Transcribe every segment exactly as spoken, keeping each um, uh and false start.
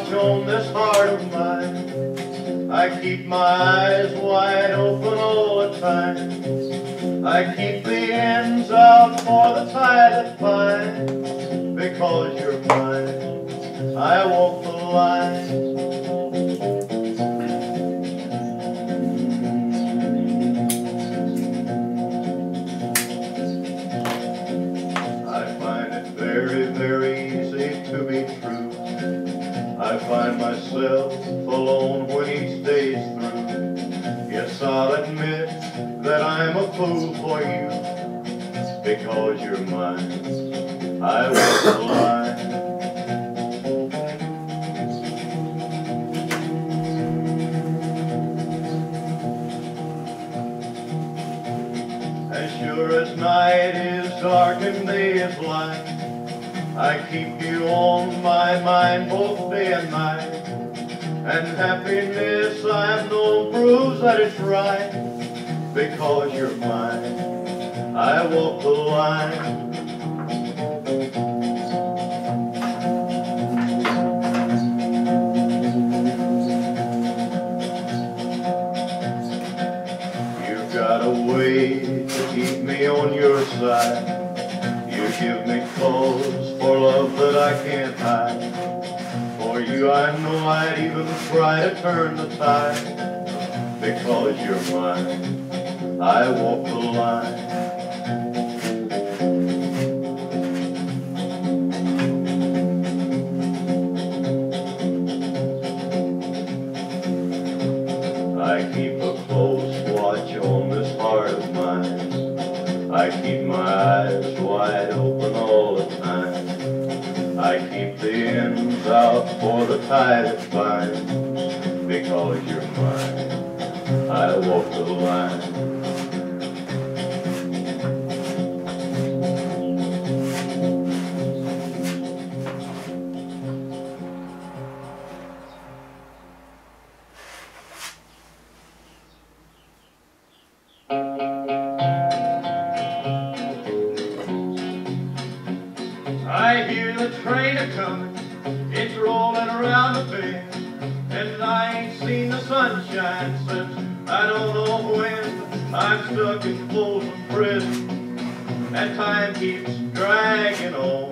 watch on this heart of mine. I keep my eyes wide open all the time. I keep the ends out for the tide that finds. Because you're mine, I walk the line. Very, very easy to be true. I find myself alone when each day's through. Yes, I'll admit that I'm a fool for you. Because you're mine, I walk the line. As sure as night is dark and day is light, I keep you on my mind both day and night. And happiness I've known proves that it's right. Because you're mine, I walk the line. You've got a way to keep me on your side. You give me cause for love that I can't hide. For you I know I'd even try to turn the tide. Because you're mine, I walk the line. I keep a close watch on this heart of mine. I keep my eyes wide open all the time. I keep the ends out for the tide that finds. Because you're mine, I walk the line. I hear the train a-comin', it's rollin' around the bend, and I ain't seen the sunshine since I don't know when. I'm stuck in Folsom Prison, and time keeps dragging on.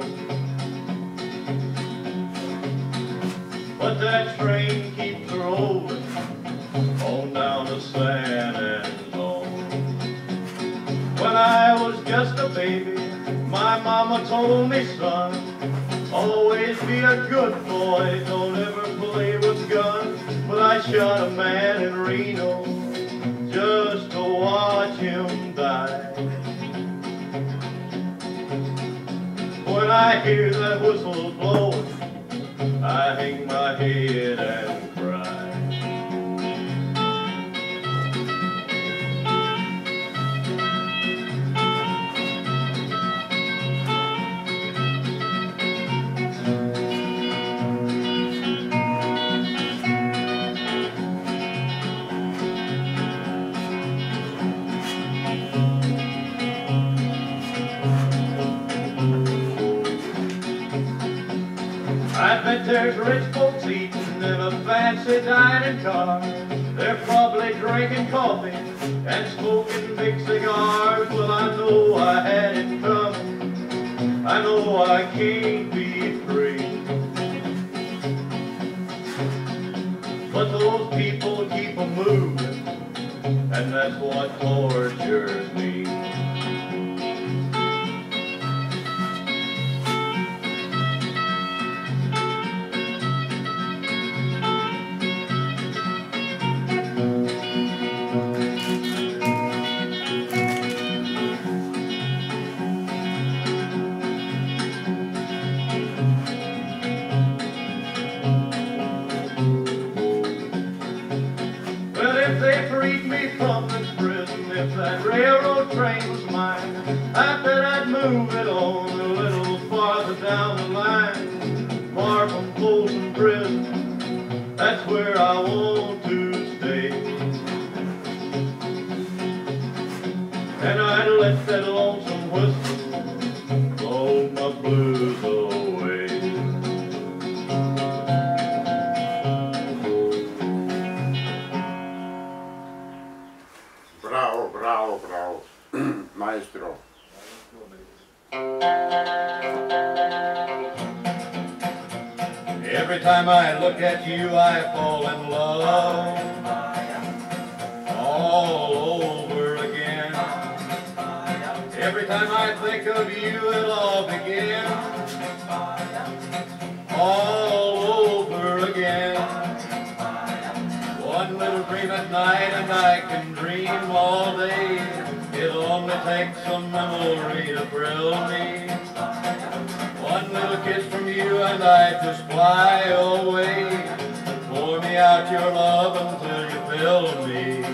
But that train keeps rollin' on down to San Antone. When I was just a baby, my mama told me, son, always be a good boy, don't ever play with guns. But I shot a man in Reno just to watch him die. When I hear that whistle blowing, I hang my head and cry. I bet there's rich folks eating in a fancy dining car. They're probably drinking coffee and smoking big cigars. Well, I know I had it coming. I know I can't be free. But those people keep a moving, and that's what tortures me. If they freed me from this prison, if that railroad train was mine, I bet I'd move it on a little farther down the line. Far from Folsom Prison, that's where I want to stay. And I'd let that lonesome whistle blow my blues away. maestro bravo, maestro. Every time I look at you, I fall in love all over again. Every time I think of you, it'll all begin all over again. One little dream at night and I can dream all day. It'll only take some memory to thrill me. One little kiss from you and I just fly away. Pour me out your love until you fill me.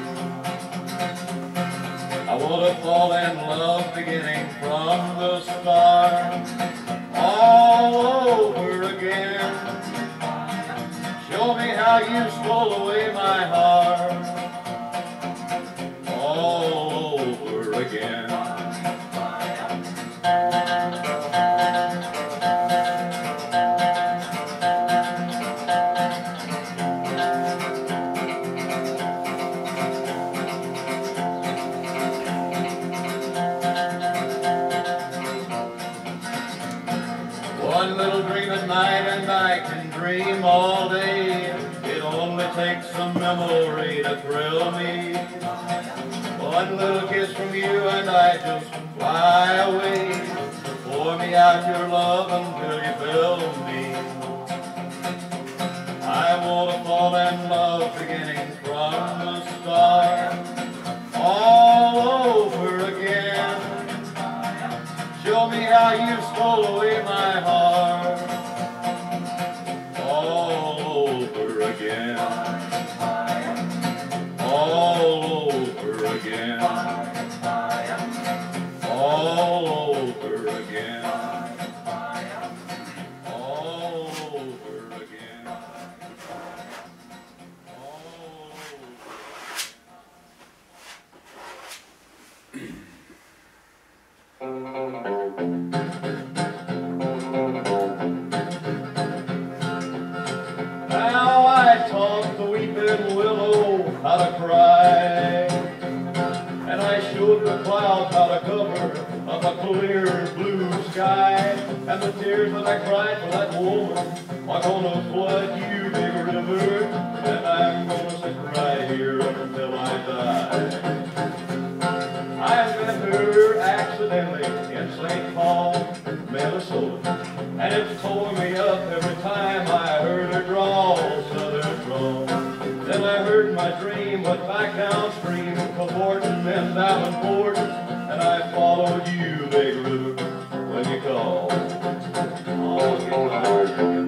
I want to fall in love beginning from the start, all over again. Show me how you stole away my heart, all over again. One little dream at night and I can dream all day. It only takes some memory to thrill me. One little kiss from you and I just fly away. Pour me out your love until you fill me. I want to fall in love beginning from the start, all over again. Show me how you stole away my heart, all over again, all over again, all over again, all over again, all Now I taught the weeping willow how to cry, and I showed the clouds how to cover up a clear blue sky, and the tears that I cried for that woman are gonna flood you, big river, and I'm gonna sit right here until I die. I met her accidentally in Saint Paul, Minnesota, and it tore me up every time I heard her drawl southern drawl. Then I heard my dream went back downstream, cavorting and Davenport, and I followed you, big river, when you called. Oh, get my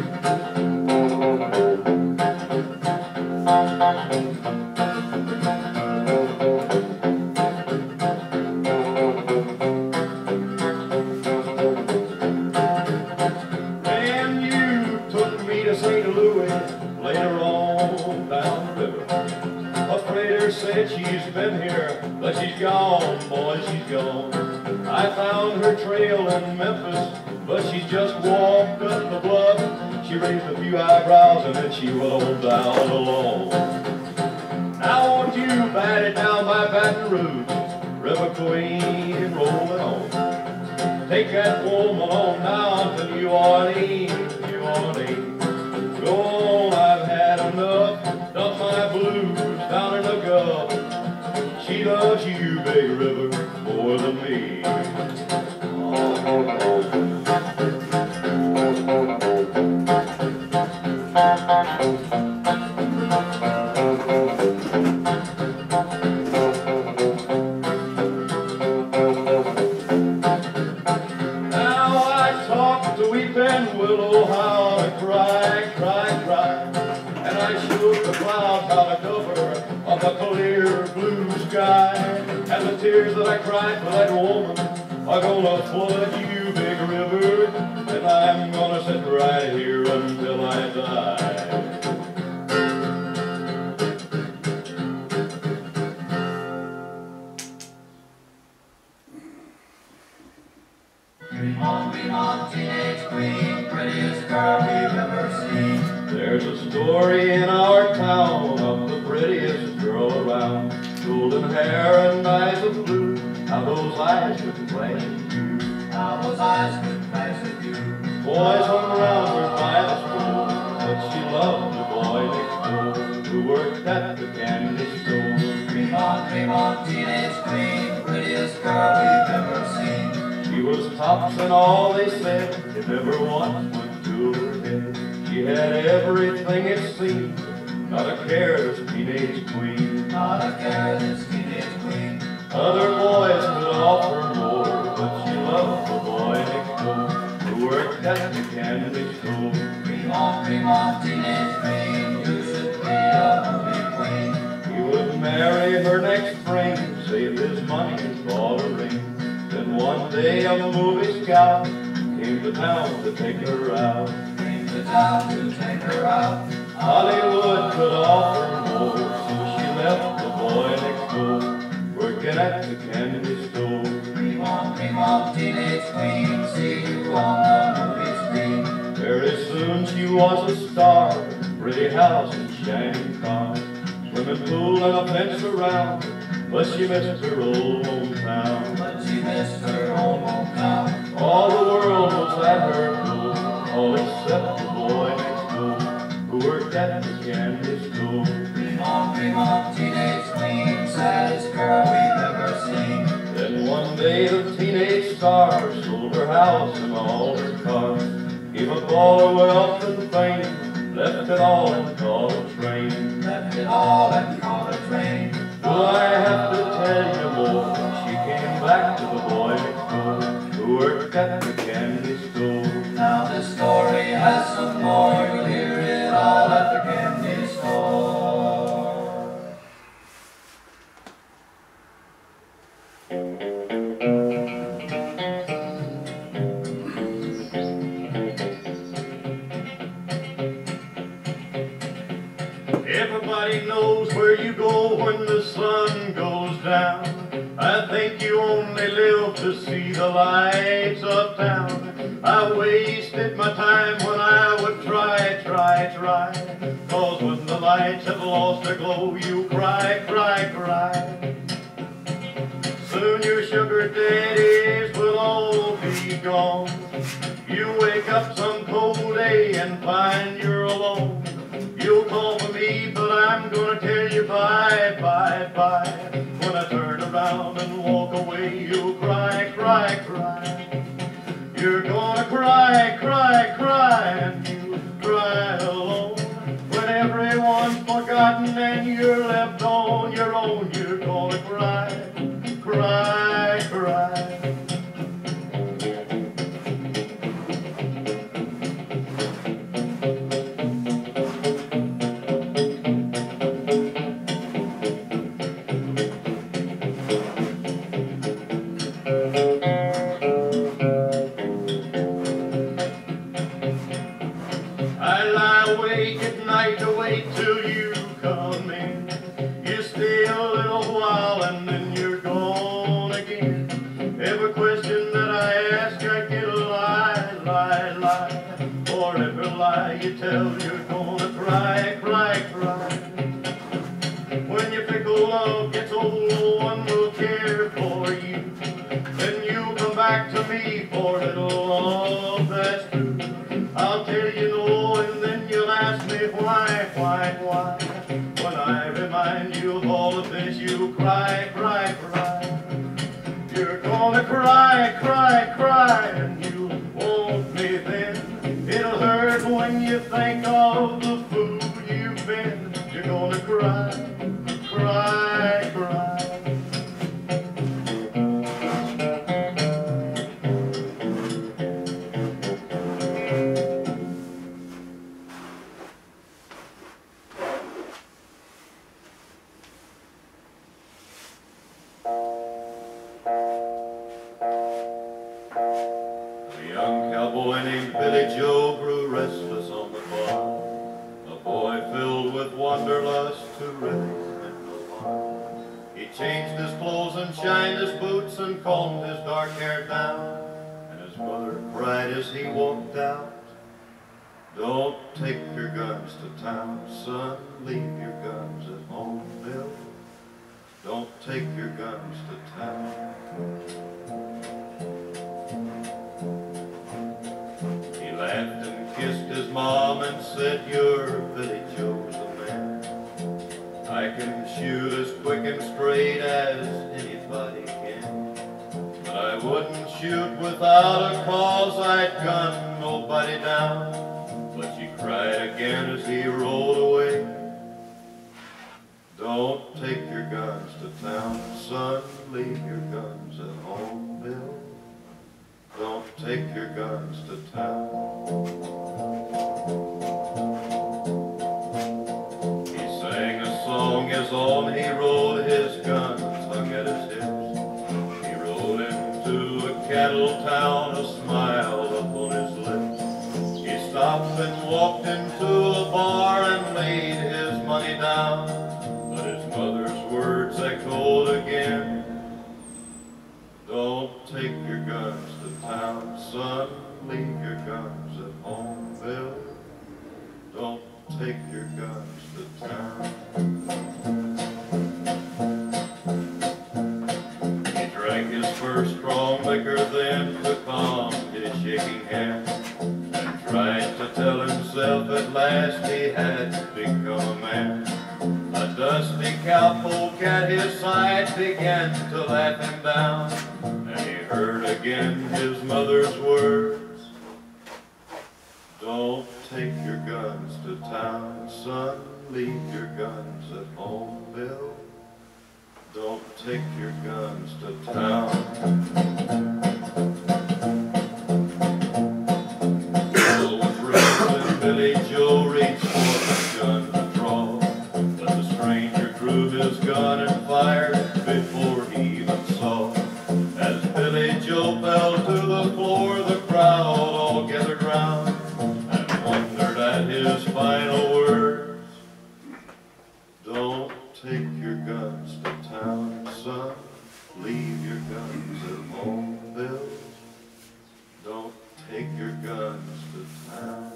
Saint Louis, later on down the river. A freighter said she's been here, but she's gone, boy, she's gone. I found her trail in Memphis, but she just walked up the bluff. She raised a few eyebrows and then she went on down alone. Now won't you bat it down by Baton Rouge, River Queen, rolling on. Take that woman on down to New Orleans, New Orleans. Go on, I've had enough, dump my blues down in the Gulf. She loves you, big river, more than me. Now I talk to weeping willow how to cry, cry, cry, and I shook the clouds how to cover of a clear blue sky, and the tears that I cried for that woman are gonna flood you, big river, and I'm gonna sit right here until I die. Dream on, dream on, teenage queen, prettiest girl we've ever seen. There's a story in our town of the prettiest girl around. golden hair and eyes of blue, how those eyes could play with you. How those eyes could play with you. Boys hung around her by the school, but she loved the boy next door who worked at the candy store. Dream on, dream on, teenage queen, prettiest girl we've ever seen. She was tops in all they said, it never once went to her head. She had everything it seemed, not a care, this teenage queen. Not a care, this teenage queen. Other boys could offer more, but she loved the boy next door who worked at the candy store. Dream on, dream on, teenage queen, you should be a movie queen. He would marry her next spring, save his money and bought a ring. Then one day a movie scout came to town to take her out. Came to town to take her out. Hollywood could offer more, so she left the boy next door, working at the candy store. Dream on, dream on, teenage queen, see you on the movie screen. Very soon she was a star, pretty house and shining car, swimming pool and a fence around, but she missed her old hometown. But she missed her old hometown. All the world was at her door, all except the boy next door who worked at the candy store. Dream on, dream on, teenage queen, saddest girl we've ever seen. Then one day the teenage star sold her house and all her cars, gave up all her wealth and fame, left it all and caught a train. Left it all and caught a train. Do I have to tell you more? She came back to the boy next door who worked at the candy store. Now this story has some more, you'll hear it all at the candy store. Everybody knows where you go when the sun goes down. I think you only live to see the lights of town. I wasted my time when I would try, try, try. Cause when the lights have lost their glow, you cry, cry, cry. Soon your sugar daddies will all be gone. You wake up some cold day and find you're alone. You'll call for me, but I'm gonna tell you bye, bye, bye. When I turn around and walk away, you'll cry, cry, cry. You're gonna cry, cry, cry, and you cry alone. When everyone's forgotten and you're left on your own, you're gonna cry, cry, cry. Till you come in, you stay a little while and then you're gone again. Every question that I ask, I get a lie, lie, lie. For every lie you tell, you're gonna cry, cry, cry. When your fickle love gets old, no one will care for you. Then you come back to me for little love that's true. I'll tell you no, and then you'll ask me why, why, why. When I remind you of all of this, you cry, cry, cry. You're gonna cry, cry, cry, and you want me then. It'll hurt when you think of the fool you've been. You're gonna cry, cry, cry. Boy named Billy Joe grew restless on the farm, a boy filled with wanderlust who really meant no harm. He changed his clothes and shined his boots and combed his dark hair down, and his mother cried as he walked out, "Don't take your guns to town, son, leave your guns at home, Bill. Don't take your guns to town. He laughed and kissed his mom and said, "You're Billy Joe's the man. I can shoot as quick and straight as anybody can. But I wouldn't shoot without a cause, I'd gun nobody down." But she cried again as he rolled away. "Don't take your guns to town, son, leave your guns at home, Bill. Don't take your guns to town." He sang a song as on he rode, his gun hung at his hips. He rode into a cattle town, a smile upon his lips. He stopped and walked into a bar and laid his money down. But his mother's words echoed again. "Don't take your guns to town, son, leave your guns at home, Bill. Don't take your guns to town." He drank his first strong liquor, then took on his shaking hand, and tried to tell himself at last he had become a man. A dusty cowpoke at his side began to laugh him down, and he heard again his mother's words. "Don't take your guns to town, son, leave your guns at home, Bill. Don't take your guns to town." Bill was raised and Billy Joe reached for the gun to draw, but the stranger drew his gun and fired before he even saw. As Billy Joe fell to the floor, the crowd all gathered round and wondered at his final words. "Don't take your guns to town, son, leave your guns at home, Bill. Don't take your guns to town."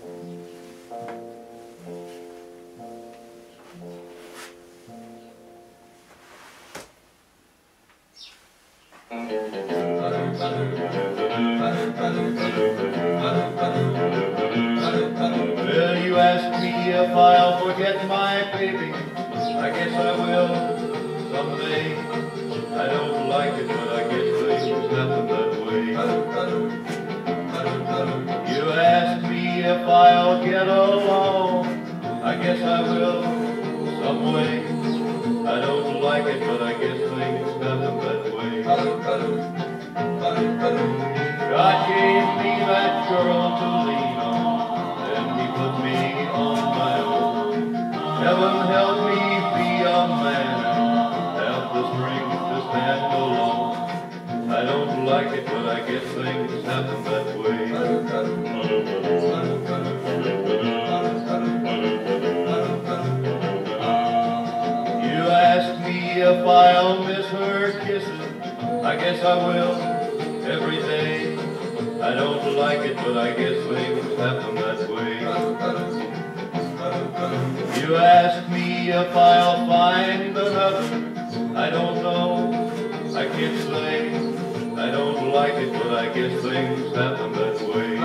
Well, you ask me if I'll forget my baby. I guess I will someday. I don't like it, but I guess things happen that way. You ask me if I'll get along. I guess I will some way. I don't like it, but I guess things happen that way. God gave me that girl to lean on, and he put me on my own. Heaven help me be a man and have the strength to stand alone. I don't like it, but I guess things happen that way. You ask me if I'll miss her kisses. I guess I will every day. I don't like it, but I guess things happen that way. You ask me if I'll find another. I don't know, I can't say. I don't like it, but I guess things happen that way.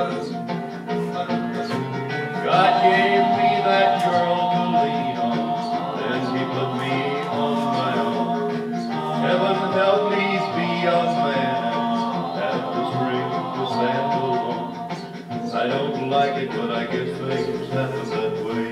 God gave me that girl to lean on, and he put me on my own. Heaven help me be a man and have the strength to stand alone. I don't like it, but I guess things happen that way.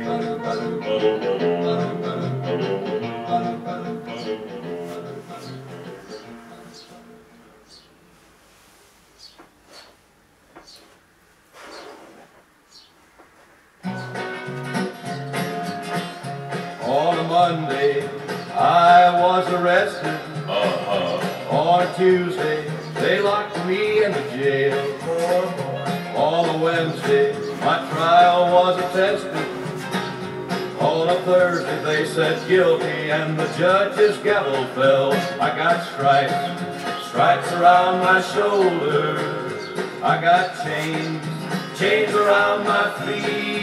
On a Monday, I was arrested. Uh-huh. On Tuesday, they locked me in the jail. On a Wednesday, my trial was attested. On a Thursday, they said guilty, and the judge's gavel fell. I got stripes, stripes around my shoulders. I got chains, chains around my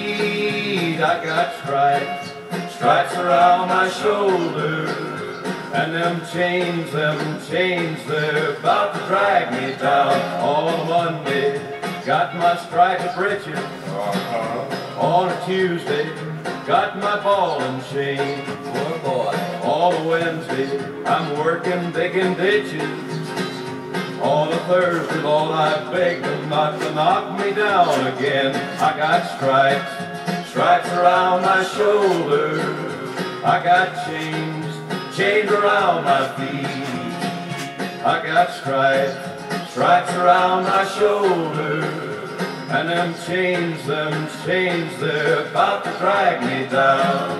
feet. I got stripes, stripes around my shoulders, And them chains, them chains, they're about to drag me down. On Monday, got my striped breeches. Uh-huh. On a Tuesday, got my ball and chain. Poor boy. On a Wednesday, I'm working digging ditches. On a Thursday, Lord, I begged them not to knock me down again. I got stripes, stripes around my shoulders. I got chains, chains around my feet. I got stripes, stripes around my shoulders. And them chains, them chains, they're about to drag me down.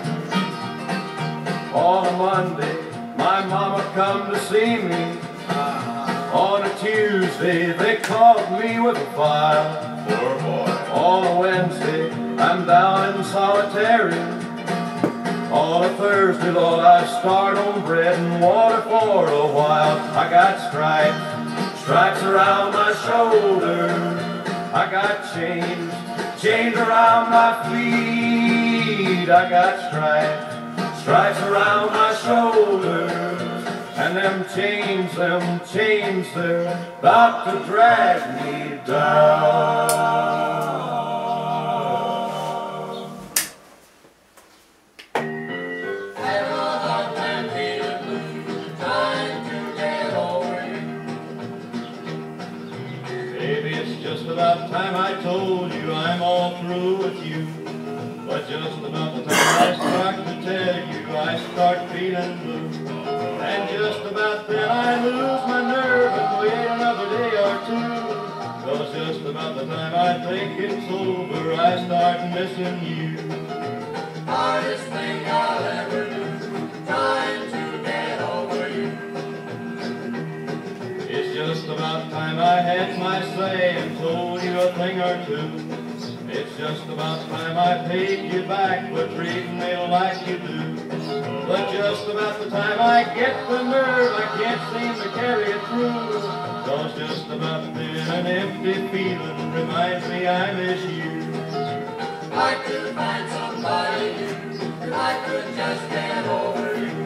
On a Monday, my mama come to see me. On a Tuesday, they caught me with a file. Poor boy. On a Wednesday, I'm down in solitary. On a Thursday, Lord, I start on bread and water for a while. I got stripes, stripes around my shoulders. I got chains, chains around my feet. I got stripes, stripes around my shoulders. And them chains, them chains, they're about to drag me down. Have a hard time feeling blue, trying to get over you. Baby, it's just about time I told you I'm all through with you. But just about the time I start to tell you, I start feeling blue. And just about then I lose my nerve and wait another day or two. Cause just about the time I think it's over, I start missing you. Hardest thing I'll ever do, trying to get over you. It's just about time I had my say and told you a thing or two. It's just about time I paid you back for treating me like you do. But just about the time I get the nerve, I can't seem to carry it through. Cause just about then an empty feeling reminds me I miss you. I could find somebody new, if I could just get over you.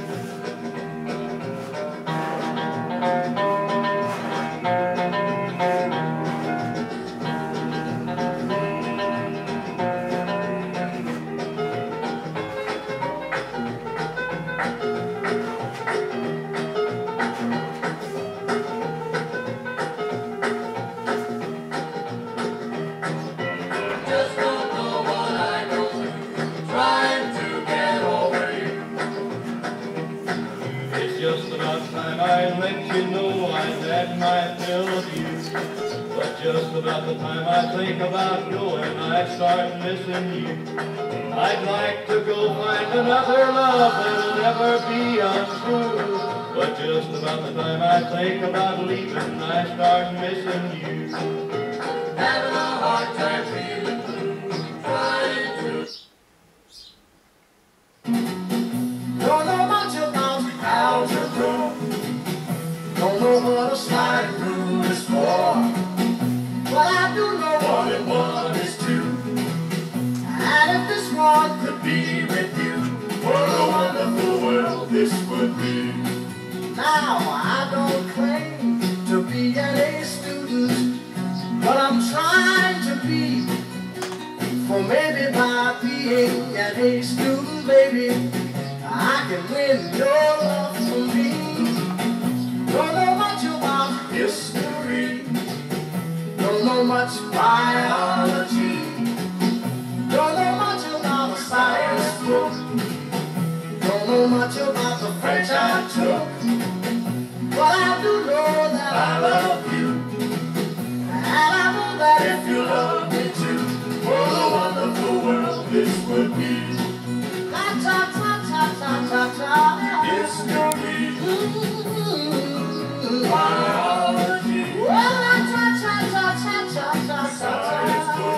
Just about the time I think about going, I start missing you. I'd like to go find another love that'll never be untrue. But just about the time I think about leaving, I start missing you. Having a hard time feeling blue, trying to. Don't know much about algebra. Don't know what a sliding rule is for. But I do know one and one is two. And if this one could be with you, what a wonderful world this would be. Now, I don't claim to be an A student, but I'm trying to be. For maybe by being an A student, baby, I can win your love for me. Don't know much about history. Don't know much biology. Don't know much about a science book. Don't know much about the French I took. But I do know that I love you. And I know that if you love me too, what a wonderful world this would be. La ta ta ta ta ta ta. History. Mm-hmm. Biology. Well, la ta ta ta ta ta ta ta.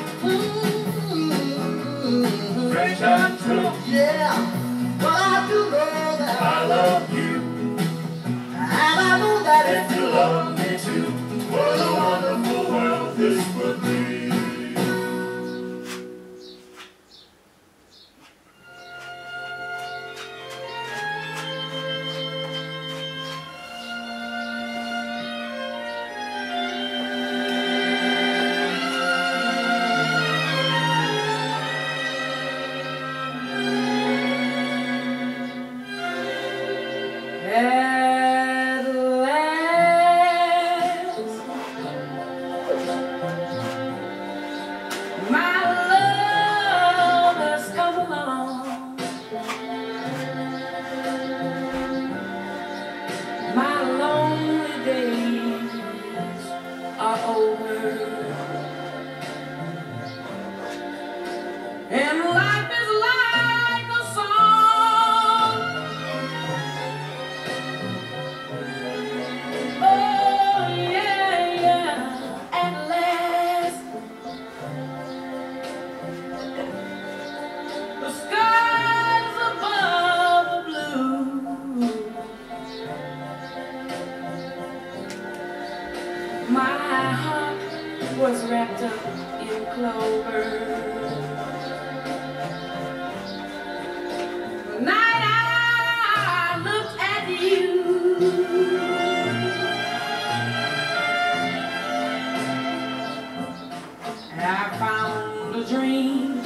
Mm-hmm. French and true. Yeah. But I do know that I love you. And I know that if you love me too, what a wonderful world this would be. was wrapped up in clover. The night I looked at you, I found a dream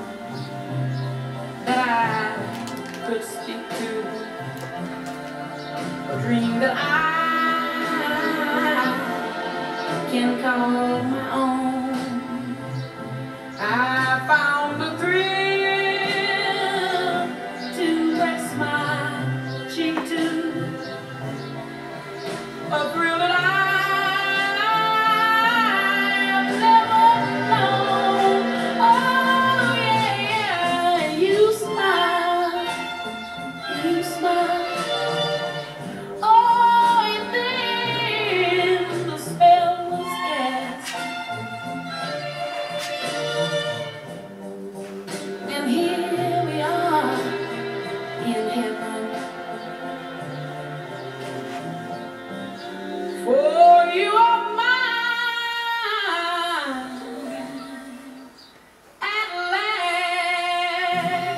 that I could speak to, a dream that I can call my own. I found a thrill to press my cheek to, a thrill that I for you are mine at last.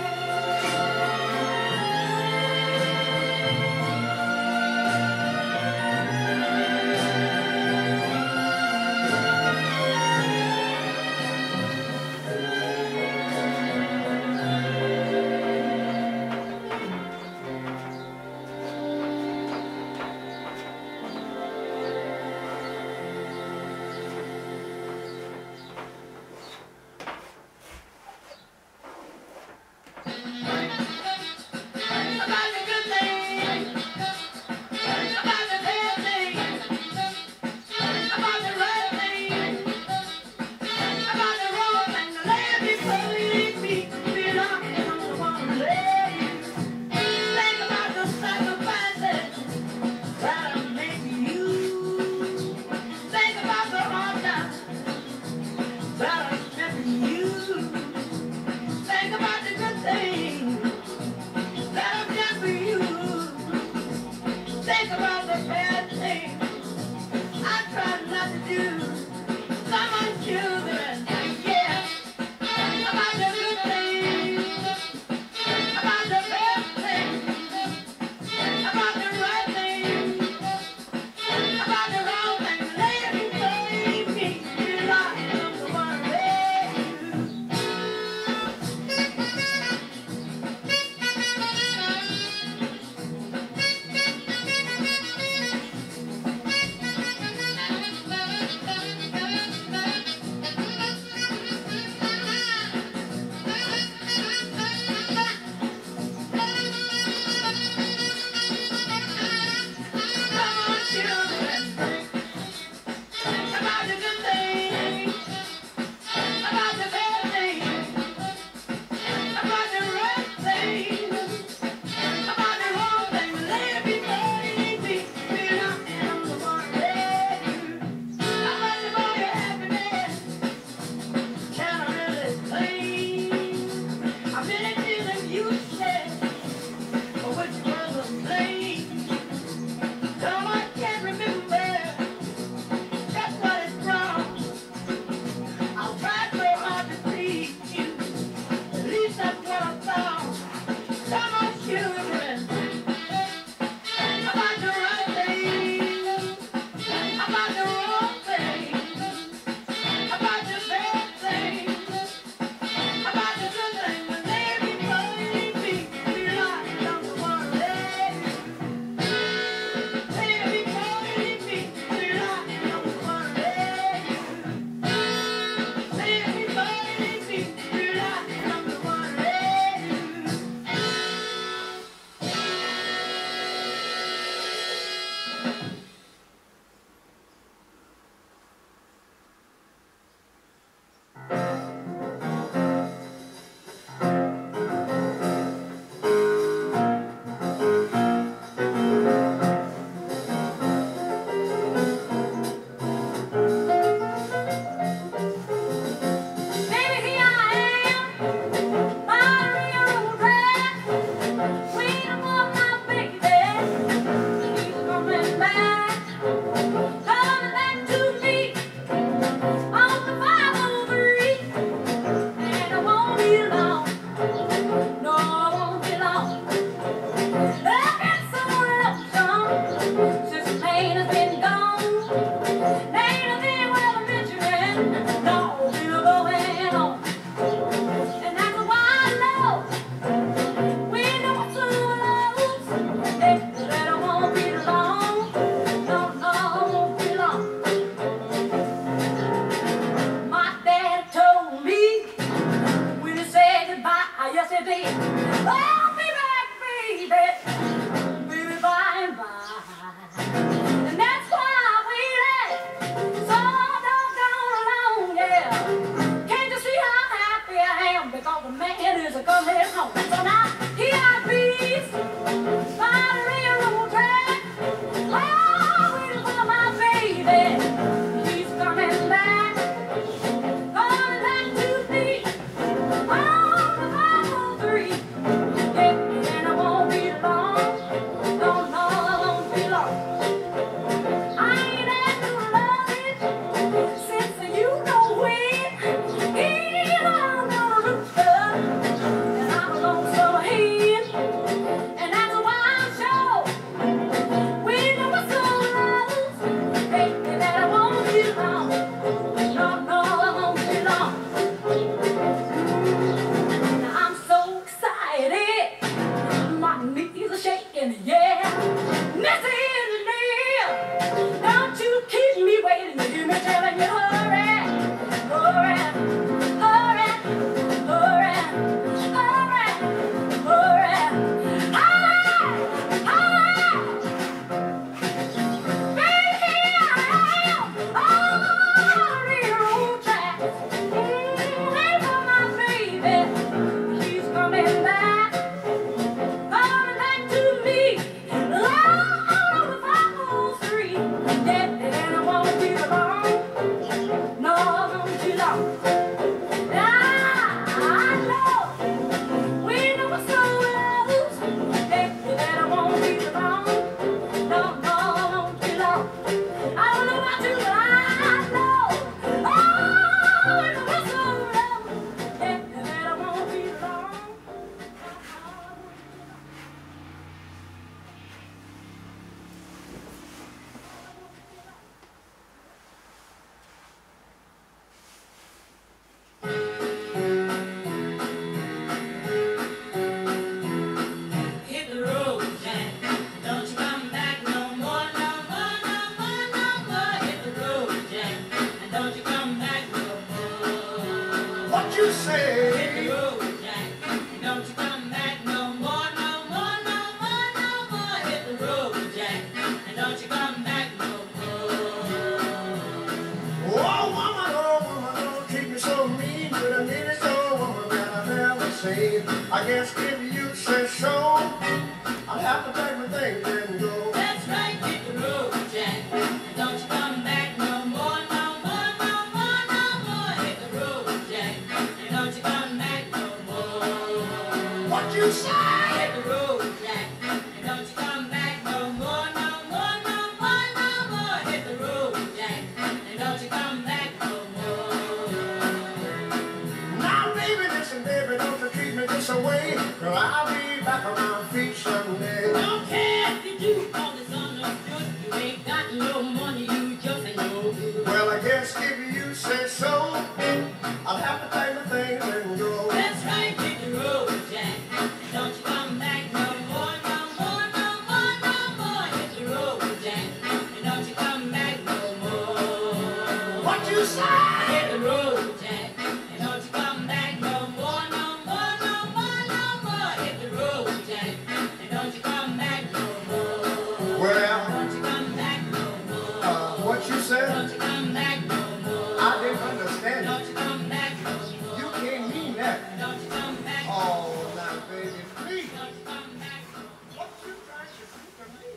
everything can go. That's right, hit the road, Jack. And don't you come back no more, no more, no more, no more. Hit the road, Jack. And don't you come back no more. What you say? Hit the road, Jack. And don't you come back no more, no more, no more, no more. Hit the road, Jack. And don't you come back no more. Now, baby, listen, baby, don't you treat me this away. Or I'll be back on my feet someday. Don't care if you do all this understood. You ain't got no money, you just ain't no good. Well, I guess if you say so, I'll have to take my things and go. That's right, hit the road, Jack. And don't you come back no more, no more, no more, no more. Hit the road, Jack. And don't you come back no more. What you say? Hit the road, Jack. And don't you come back no more, no more, no more, no more. Hit the road, Jack. And don't you come back no more. Well, Don't you come back no more. uh, what you said? Don't you come back no more. I didn't understand Don't it. you come back no more. You can't mean that. Don't you come back. Oh, now, baby, please. Don't you come back. What you trying to do to me?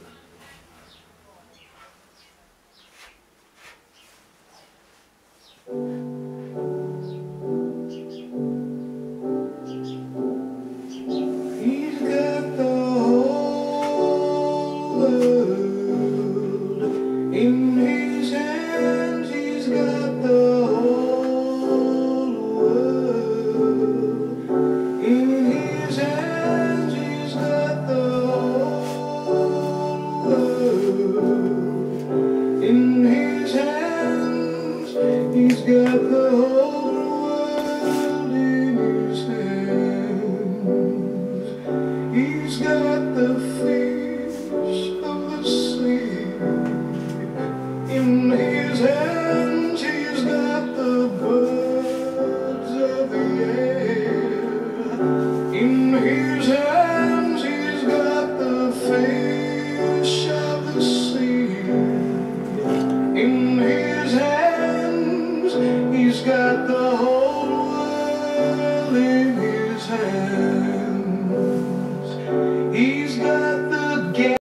He's got the whole world in his hands. He's got the whole world in his hands. He's got the whole world in his hands. He's got the whole world in his hands. He's got the fish of the sea in his hands. He's got the birds of the air in his hands. He's got the fish of the sea in his hands. He's got the whole world in his hands.